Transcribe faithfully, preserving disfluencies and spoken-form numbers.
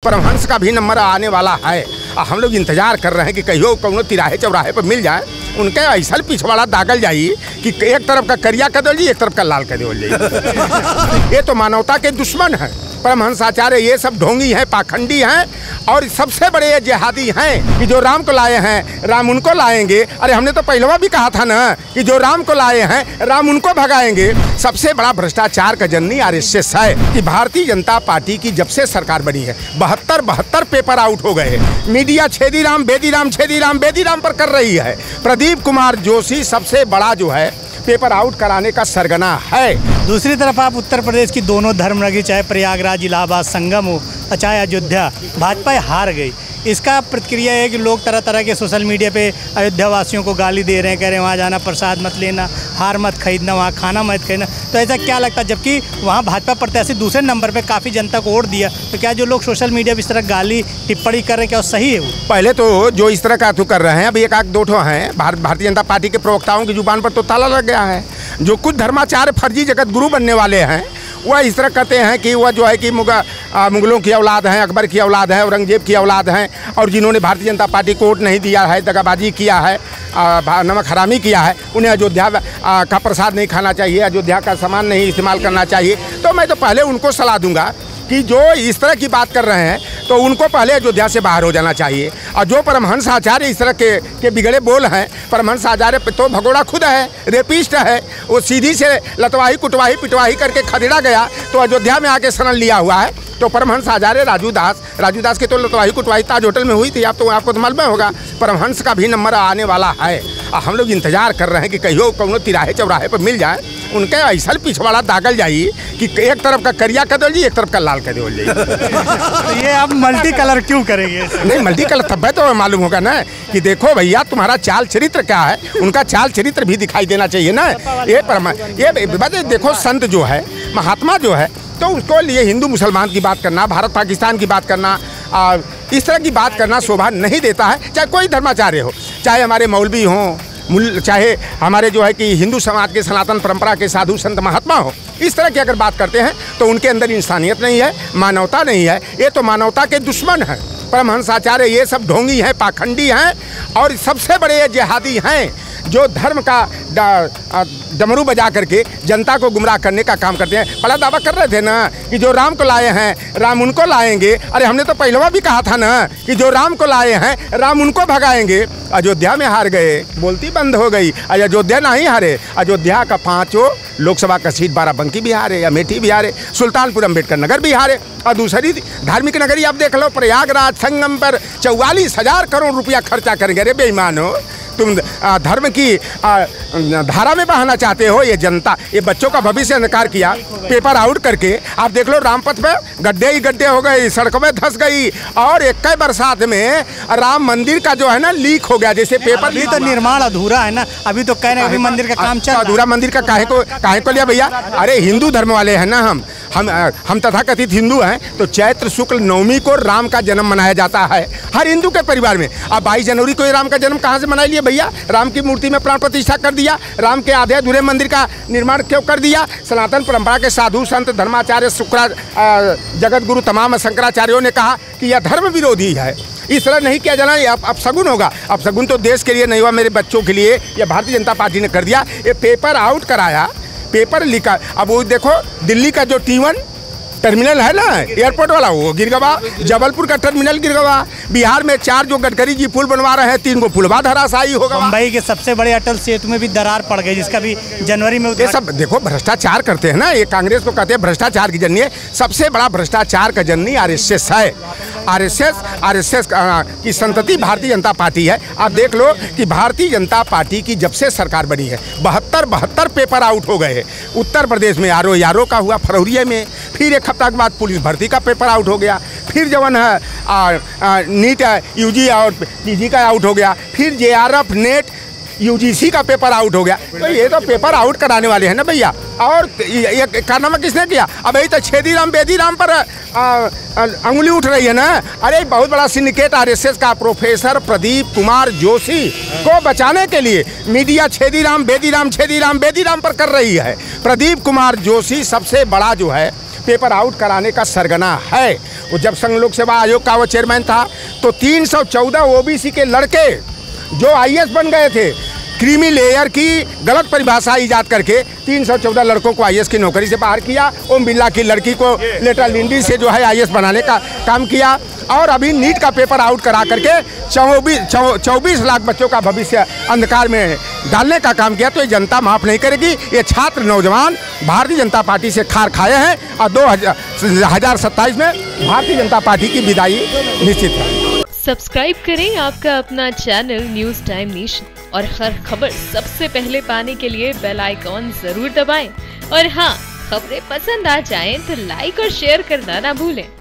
परमहंस का भी नंबर आने वाला है। हम लोग इंतजार कर रहे हैं कि कहियो कौनो तिराहे चौराहे पर मिल जाए, उनके ऐसा पिछवाड़ा दागल जाई कि एक तरफ का करिया कर दो जी, एक तरफ का लाल कर दो जी। ये तो मानवता के दुश्मन है परमहंस आचार्य। ये सब ढोंगी हैं, पाखंडी हैं और सबसे बड़े ये जिहादी हैं कि जो राम को लाए हैं राम उनको लाएंगे। अरे हमने तो पहलवा भी कहा था ना कि जो राम को लाए हैं राम उनको भगाएंगे। सबसे बड़ा भ्रष्टाचार का जननी आरएसएस है कि भारतीय जनता पार्टी की जब से सरकार बनी है बहत्तर बहत्तर पेपर आउट हो गए। मीडिया छेदीराम बेदीराम छेदीराम बेदीराम पर कर रही है। प्रदीप कुमार जोशी सबसे बड़ा जो है पेपर आउट कराने का सरगना है। दूसरी तरफ आप उत्तर प्रदेश की दोनों धर्मनगरी, चाहे प्रयागराज इलाहाबाद संगम हो, चाहे अयोध्या, भाजपा हार गई। इसका प्रतिक्रिया है कि लोग तरह तरह के सोशल मीडिया पे अयोध्या वासियों को गाली दे रहे हैं, कह रहे हैं वहाँ जाना प्रसाद मत लेना, हार मत खरीदना, वहाँ खाना मत खरीदना। तो ऐसा क्या लगता है, जबकि वहाँ भाजपा प्रत्याशी दूसरे नंबर पे काफ़ी जनता को वोट दिया, तो क्या जो लोग सोशल मीडिया पर इस तरह गाली टिप्पणी कर रहे हैं क्या सही है वो? पहले तो जो इस तरह का तो कर रहे हैं, अभी एक आध दो ठो हैं भारतीय जनता पार्टी के प्रवक्ताओं की जुबान पर तो ताला लग गया है। जो कुछ धर्माचार्य फर्जी जगत गुरु बनने वाले हैं वह इस तरह कहते हैं कि वह जो है कि मुगा मुगलों की औलाद हैं, अकबर की औलाद है, औरंगजेब की औलाद हैं और जिन्होंने भारतीय जनता पार्टी को वोट नहीं दिया है, दगाबाजी किया है, नमक हरामी किया है, उन्हें अयोध्या का प्रसाद नहीं खाना चाहिए, अयोध्या का सामान नहीं इस्तेमाल करना चाहिए। तो मैं तो पहले उनको सलाह दूंगा कि जो इस तरह की बात कर रहे हैं तो उनको पहले अयोध्या से बाहर हो जाना चाहिए। और जो परमहंस आचार्य इस तरह के के बिगड़े बोल हैं, परमहंस आचार्य तो भगोड़ा खुद है, रेपिस्ट है, वो सीधी से लतवाही कुटवाही पिटवाही करके खदेड़ा गया तो अयोध्या में आके शरण लिया हुआ है। तो परमहंस आचार्य राजू दास राजू दास के तो लतवाही कुटवाही ताज होटल में हुई थी, आप तो आपको तो मालूम होगा। परमहंस का भी नंबर आने वाला है। हम लोग इंतजार कर रहे हैं कि कहियो कौनो तिराहे चौराहे पर मिल जाए, उनके ऐसा पिछवाड़ा दागल जाई कि एक तरफ का करिया कर दो जी, एक तरफ का लाल कर दो जी। तो ये आप मल्टी कलर क्यों करेंगे? नहीं, मल्टी कलर तब तो मालूम होगा ना कि देखो भैया तुम्हारा चाल चरित्र क्या है, उनका चाल चरित्र भी दिखाई देना चाहिए ना। ये परमा ये देखो संत जो है, महात्मा जो है, तो उसको लिए हिंदू मुसलमान की बात करना, भारत पाकिस्तान की बात करना, आ, इस तरह की बात करना शोभा नहीं देता है। चाहे कोई धर्माचार्य हो, चाहे हमारे मौलवी हों, चाहे हमारे जो है कि हिंदू समाज के सनातन परंपरा के साधु संत महात्मा हो, इस तरह की अगर बात करते हैं तो उनके अंदर इंसानियत नहीं है, मानवता नहीं है। ये तो मानवता के दुश्मन है परमहंस आचार्य। ये सब ढोंगी हैं, पाखंडी हैं और सबसे बड़े ये जिहादी हैं जो धर्म का डमरू बजा करके जनता को गुमराह करने का काम करते हैं। पहला दावा कर रहे थे ना कि जो राम को लाए हैं राम उनको लाएंगे। अरे हमने तो पहलवा भी कहा था ना कि जो राम को लाए हैं राम उनको भगाएंगे। अयोध्या में हार गए, बोलती बंद हो गई। अयोध्या नहीं हारे, अयोध्या का पांचों लोकसभा का सीट बाराबंकी भी हारे, अमेठी भी हारे, सुल्तानपुर अम्बेडकर नगर भी हारे। और दूसरी धार्मिक नगरी आप देख लो, प्रयागराज संगम पर चौवालीस हजार करोड़ रुपया खर्चा करेंगे। अरे बेईमान हो तुम, धर्म की धारा में बहाना चाहते हो। ये जनता, ये बच्चों का भविष्य अंधकार किया पेपर आउट करके। आप देख लो रामपथ पे गड्ढे ही गड्ढे हो गए, सड़कों में धंस गई और एक कई बरसात में राम मंदिर का जो है ना लीक हो गया। जैसे पेपर अभी तो निर्माण अधूरा है ना, अभी तो कह रहे हैं अभी मंदिर का काम चल रहा है। अधूरा मंदिर का काहे को काहे को लिया भैया? अरे हिंदू धर्म वाले हैं ना हम हम हम तथाकथित हिंदू हैं, तो चैत्र शुक्ल नवमी को राम का जन्म मनाया जाता है हर हिंदू के परिवार में। अब बाईस जनवरी को राम का जन्म कहाँ से मना लिया भैया? राम की मूर्ति में प्राण प्रतिष्ठा कर दिया, राम के आधे अधूरे मंदिर का निर्माण क्यों कर दिया? सनातन परंपरा के साधु संत धर्माचार्य शुक्रा जगत गुरु तमाम शंकराचार्यों ने कहा कि यह धर्म विरोधी है, इस तरह नहीं किया जाना। अब अब शगुन होगा। अब शगुन तो देश के लिए नहीं हुआ, मेरे बच्चों के लिए यह भारतीय जनता पार्टी ने कर दिया। ये पेपर आउट कराया, पेपर लिखा। अब वो देखो दिल्ली का जो टी वन टर्मिनल है ना एयरपोर्ट वाला, वो गिर गवा। जबलपुर का टर्मिनल गिर गवा। बिहार में चार जो गडकरी जी पुल बनवा रहे हैं, तीन को पुलवा धराशायी होगा। मुंबई के सबसे बड़े अटल सेतु में भी दरार पड़ गई, जिसका भी जनवरी में। ये सब देखो भ्रष्टाचार करते हैं ना, ये कांग्रेस को कहते हैं भ्रष्टाचार की जननी है। सबसे बड़ा भ्रष्टाचार का जननी आरएसएस है। आरएसएस आरएसएस की संतति भारतीय जनता पार्टी है। आप देख लो कि भारतीय जनता पार्टी की जब से सरकार बनी है बहत्तर बहत्तर पेपर आउट हो गए। उत्तर प्रदेश में आरो यारो का हुआ, फरवरी में, फिर एक हफ्ता के बाद पुलिस भर्ती का पेपर आउट हो गया, फिर जवन है आ, आ, नीट यूजी और पीजी का आउट हो गया, फिर जेआरएफ नेट यूजीसी का पेपर आउट हो गया। तो ये तो पेपर आउट कराने वाले हैं ना भैया। और ये कारनामा किसने किया? अब यही तो छेदीराम बेदीराम पर अंगुली उठ रही है ना। अरे बहुत बड़ा सिंडिकेट आरएसएस का प्रोफेसर प्रदीप कुमार जोशी को बचाने के लिए मीडिया छेदीराम बेदीराम छेदीराम बेदीराम पर कर रही है। प्रदीप कुमार जोशी सबसे बड़ा जो है पेपर आउट कराने का सरगना है। वो जब संघ लोक सेवा आयोग का वो चेयरमैन था तो तीन सौ चौदह ओबीसी के लड़के जो आईएएस बन गए थे, क्रीमी लेयर की गलत परिभाषा ईजाद करके तीन सौ चौदह लड़कों को आईएएस की नौकरी से बाहर किया। ओम बिरला की लड़की को लेटर लिंडी से जो है आईएएस बनाने का काम किया और अभी नीट का पेपर आउट करा करके चौबीस चौबीस लाख बच्चों का भविष्य अंधकार में डालने का काम किया। तो ये जनता माफ़ नहीं करेगी। ये छात्र नौजवान भारतीय जनता पार्टी से खार खाए हैं और दो हजार सत्ताईस में भारतीय जनता पार्टी की विदाई निश्चित है। सब्सक्राइब करें आपका अपना चैनल न्यूज़ टाइम नेशन और हर खबर सबसे पहले पाने के लिए बेल आइकॉन जरूर दबाएं। और हाँ, खबरें पसंद आ जाएं तो लाइक और शेयर करना ना भूलें।